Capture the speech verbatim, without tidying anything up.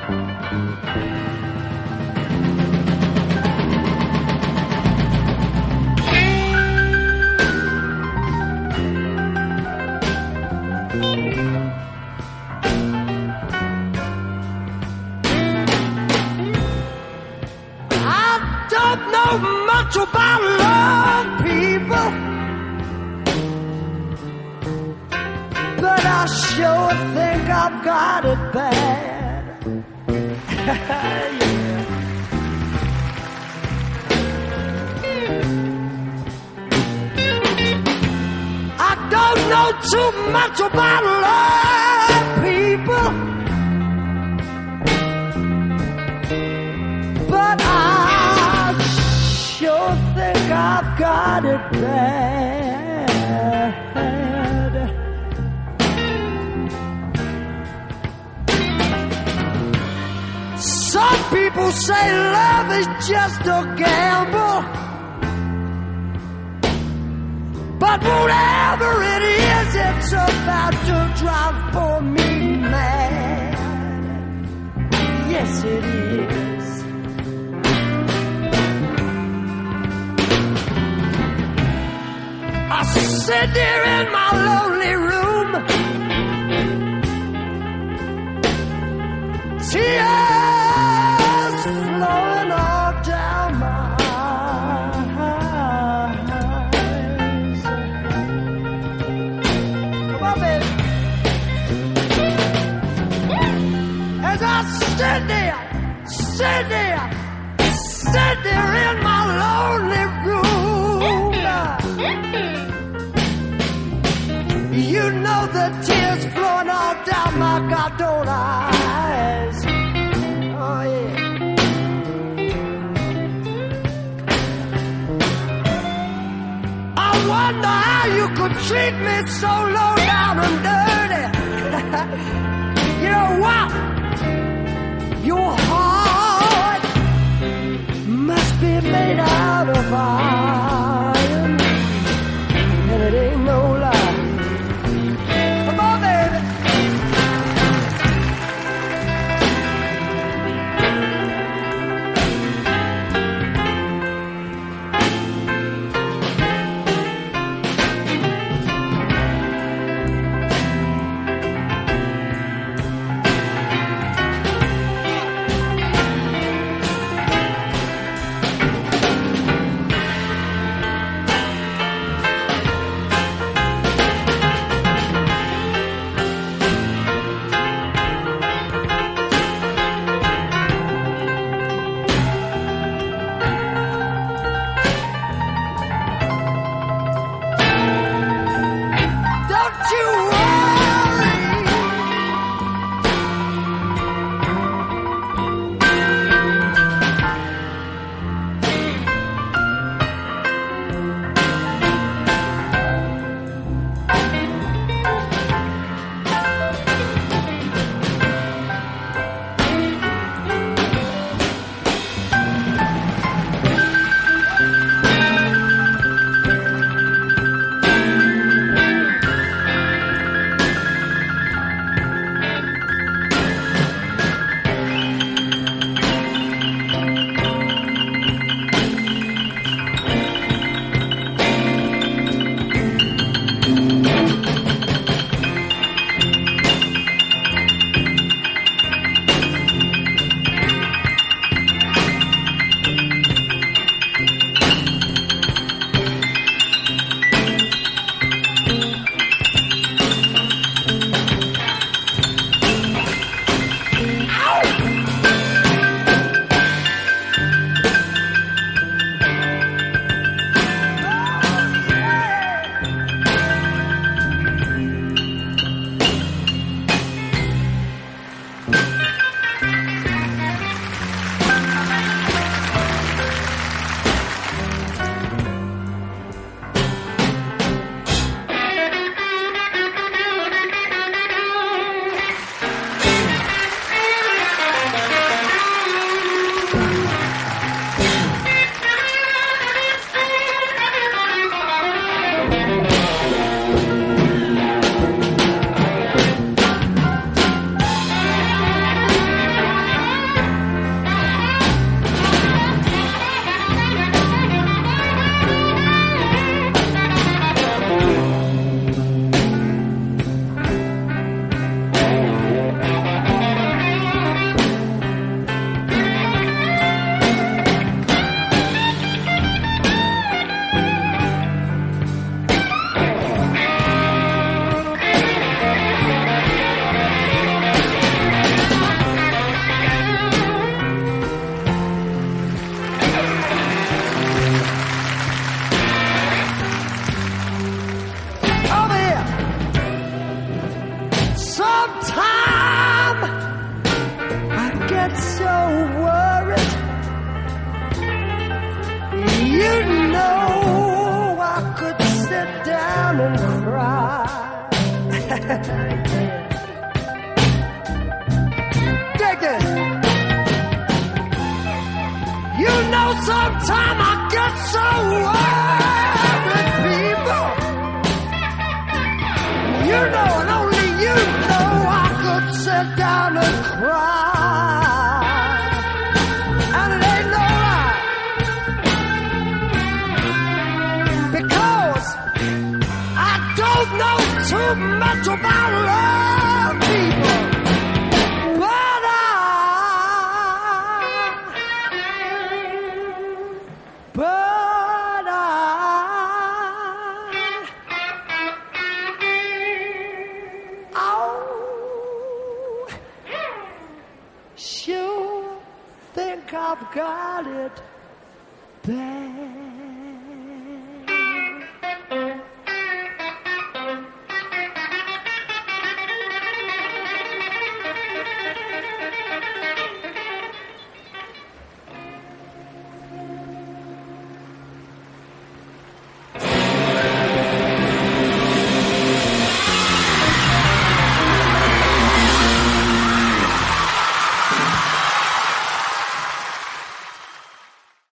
Much about love, people, but I sure think I've got it bad. Yeah. I don't know too much about love, people, but I sure think I've got it bad. Some people say love is just a gamble, but whatever it is, it's about to drive for me mad. Yes, it is. I sit there in my lonely room, tears flowing all down my eyes. Come on, baby. As I sit there, sit there, sit there in my lonely room, you know the tears flowing all down my goddamn eyes. Oh, yeah. I wonder how you could treat me so low down and dirty. You know what? Your heart must be made out of iron, and it ain't no lie. Dig it. You know, sometime I get so worried, people. You know, and only you know, I could sit down and cry, and it ain't no lie, because I don't know too much about love, people, but I, but I, oh, sure think I've got it bad.